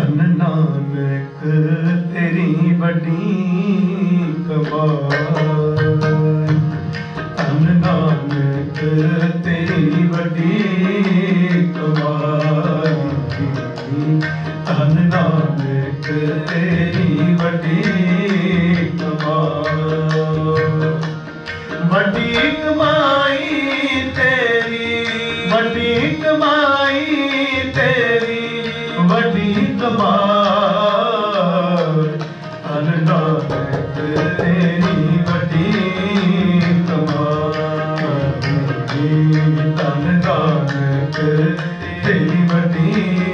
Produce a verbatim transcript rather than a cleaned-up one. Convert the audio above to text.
ਧੰਨ ਨਾਨਕ ਤੇਰੀ ਵੱਡੀ ਕਮਾਈ, ਧੰਨ ਨਾਨਕ ਤੇਰੀ ਵੱਡੀ ਕਮਾਈ, ਧੰਨ ਨਾਨਕ ਤੇਰੀ ਵੱਡੀ ਕਮਾਈ। ਵੱਡੀ ਕਮਾਈ ਤੇਰੀ, ਵੱਡੀ ਕਮਾਈ ਤੇਰੀ, ਵੱਡੀ ਕਮਾਈ, ਧੰਨ ਨਾਨਕ ਤੇਰੀ ਵੱਡੀ ਕਮਾਈ, ਧੰਨ ਨਾਨਕ ਤੇਰੀ ਵੱਡੀ